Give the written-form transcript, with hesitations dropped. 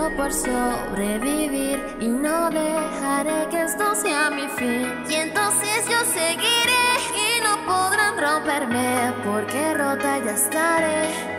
lucho por sobrevivir y no dejaré que esto sea mi fin. Y entonces yo seguiré y no podrán romperme porque rota ya estaré.